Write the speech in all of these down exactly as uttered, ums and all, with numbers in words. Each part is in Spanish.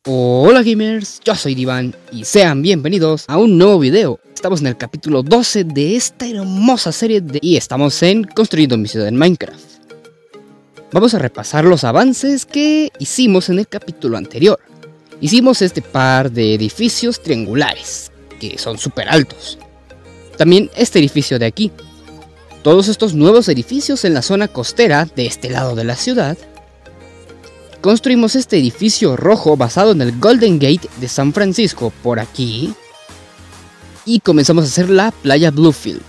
Hola gamers, yo soy Divan y sean bienvenidos a un nuevo video. Estamos en el capítulo doce de esta hermosa serie de... y estamos en Construyendo mi ciudad en Minecraft. Vamos a repasar los avances que hicimos en el capítulo anterior. Hicimos este par de edificios triangulares, que son súper altos. También este edificio de aquí. Todos estos nuevos edificios en la zona costera de este lado de la ciudad. Construimos este edificio rojo basado en el Golden Gate de San Francisco por aquí. Y comenzamos a hacer la playa Bluefield.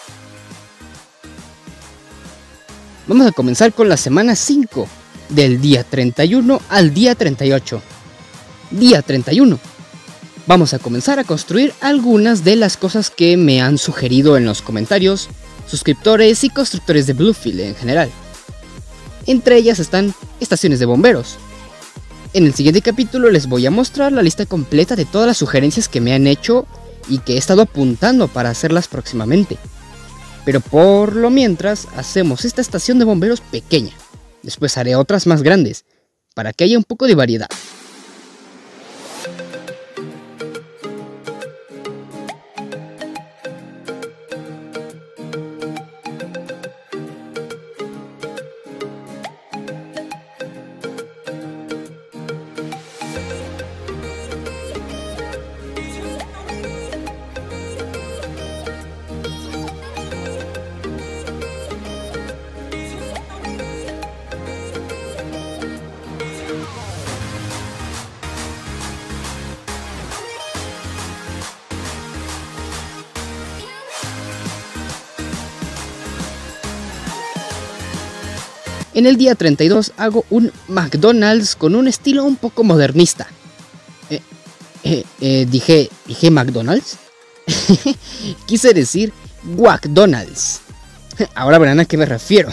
Vamos a comenzar con la semana cinco, del día treinta y uno al día treinta y ocho. Día treinta y uno. Vamos a comenzar a construir algunas de las cosas que me han sugerido en los comentarios, suscriptores y constructores de Bluefield en general. Entre ellas están estaciones de bomberos. En el siguiente capítulo les voy a mostrar la lista completa de todas las sugerencias que me han hecho y que he estado apuntando para hacerlas próximamente. Pero por lo mientras hacemos esta estación de bomberos pequeña. Después haré otras más grandes, para que haya un poco de variedad. En el día treinta y dos hago un McDonald's con un estilo un poco modernista. Eh, eh, eh, dije, ¿Dije McDonald's? Quise decir McDonald's. Ahora verán a qué me refiero.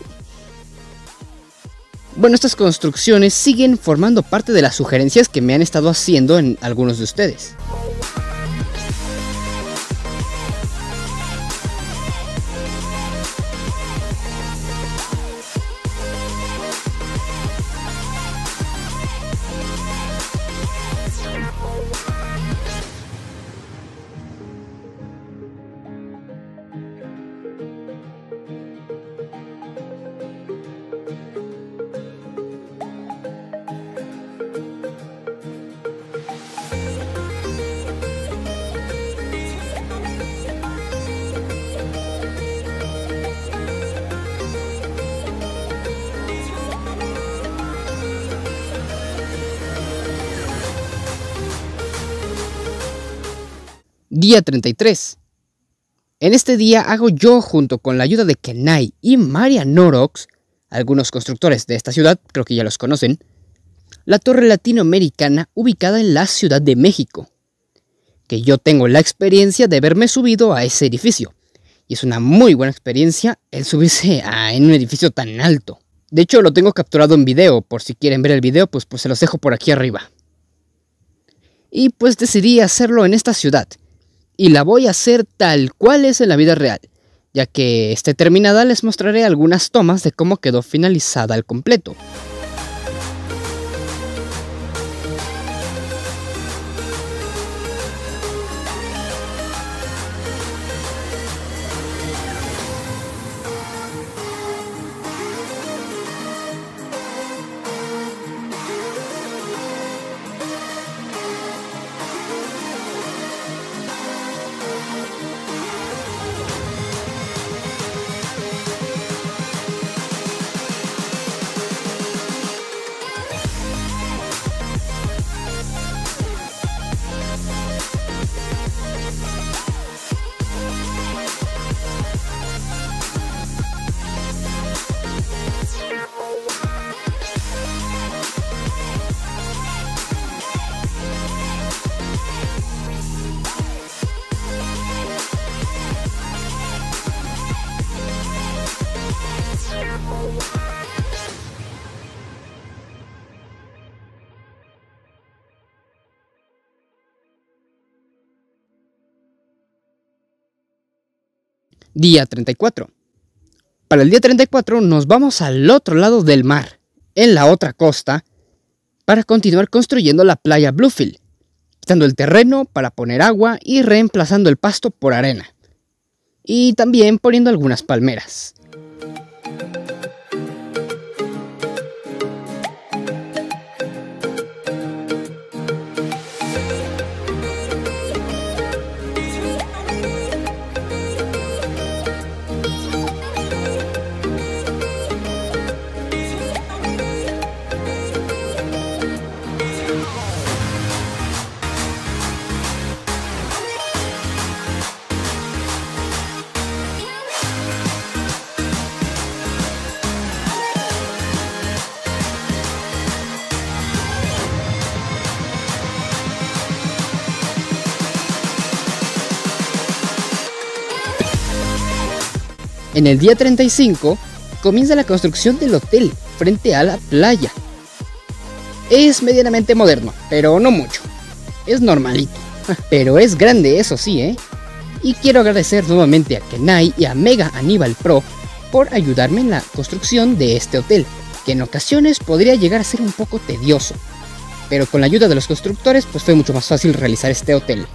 Bueno, estas construcciones siguen formando parte de las sugerencias que me han estado haciendo en algunos de ustedes. Día treinta y tres. En este día hago yo, junto con la ayuda de Kenai y Maria Norox, algunos constructores de esta ciudad, creo que ya los conocen, la torre latinoamericana ubicada en la Ciudad de México, que yo tengo la experiencia de haberme subido a ese edificio, y es una muy buena experiencia el subirse a, en un edificio tan alto. De hecho lo tengo capturado en video, por si quieren ver el video, pues, pues se los dejo por aquí arriba. Y pues decidí hacerlo en esta ciudad. Y la voy a hacer tal cual es en la vida real, ya que esté terminada les mostraré algunas tomas de cómo quedó finalizada al completo. Día treinta y cuatro. Para el día treinta y cuatro nos vamos al otro lado del mar, en la otra costa, para continuar construyendo la playa Bluefield, quitando el terreno para poner agua y reemplazando el pasto por arena, y también poniendo algunas palmeras. En el día treinta y cinco comienza la construcción del hotel frente a la playa. Es medianamente moderno, pero no mucho. Es normalito, pero es grande, eso sí, ¿eh? Y quiero agradecer nuevamente a Kenai y a Mega Aníbal Pro por ayudarme en la construcción de este hotel, que en ocasiones podría llegar a ser un poco tedioso, pero con la ayuda de los constructores pues fue mucho más fácil realizar este hotel.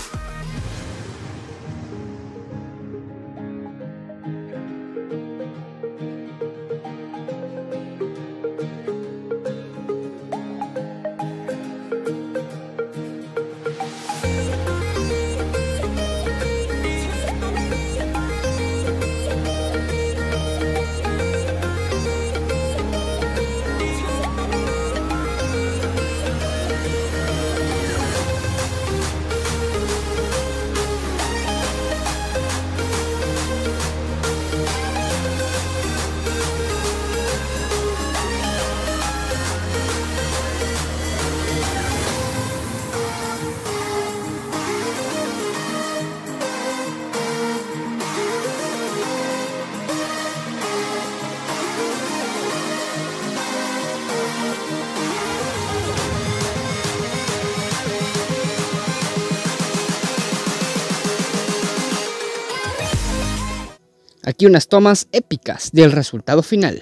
Aquí unas tomas épicas del resultado final.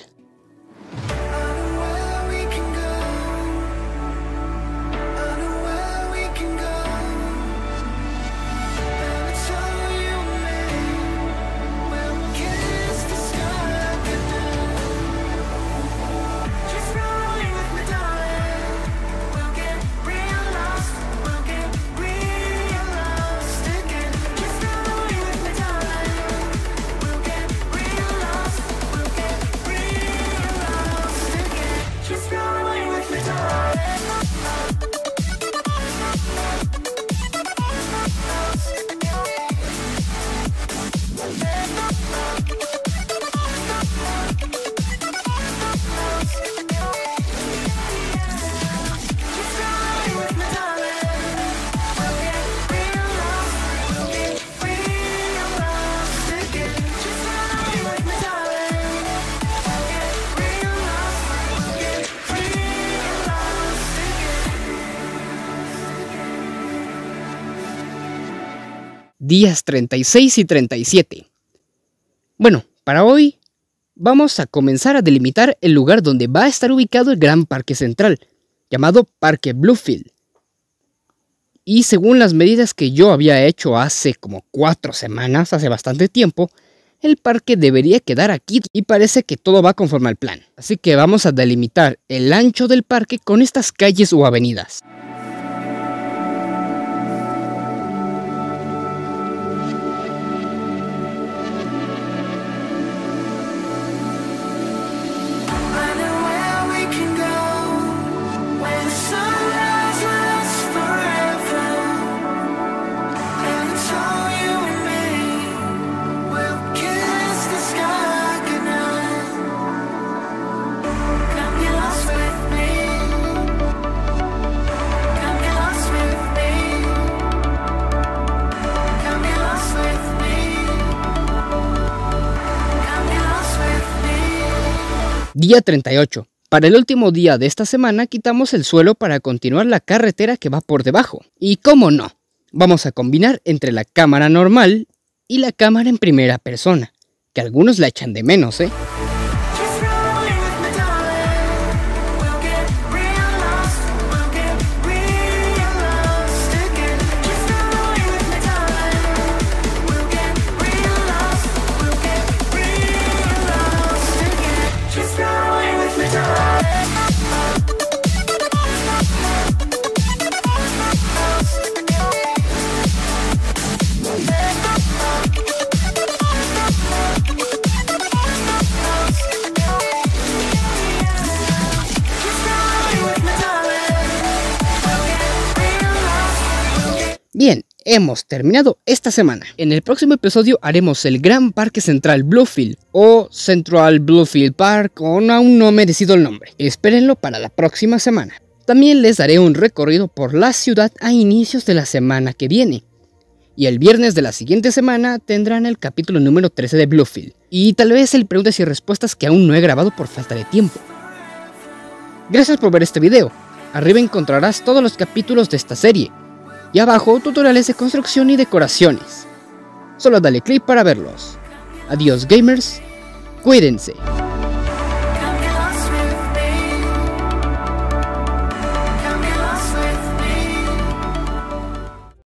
Días treinta y seis y treinta y siete. Bueno, para hoy vamos a comenzar a delimitar el lugar donde va a estar ubicado el gran parque central, llamado Parque Bluefield. Y según las medidas que yo había hecho hace como cuatro semanas, hace bastante tiempo, el parque debería quedar aquí y parece que todo va conforme al plan. Así que vamos a delimitar el ancho del parque con estas calles o avenidas. Día treinta y ocho. Para el último día de esta semana quitamos el suelo para continuar la carretera que va por debajo. Y cómo no, vamos a combinar entre la cámara normal y la cámara en primera persona, que algunos la echan de menos, ¿eh? Bien, hemos terminado esta semana. En el próximo episodio haremos el Gran Parque Central Bluefield o Central Bluefield Park, o aún no me decido el nombre. Espérenlo para la próxima semana. También les daré un recorrido por la ciudad a inicios de la semana que viene. Y el viernes de la siguiente semana tendrán el capítulo número trece de Bluefield. Y tal vez el preguntas y respuestas que aún no he grabado por falta de tiempo. Gracias por ver este video. Arriba encontrarás todos los capítulos de esta serie. Y abajo tutoriales de construcción y decoraciones. Solo dale clic para verlos. Adiós gamers, cuídense.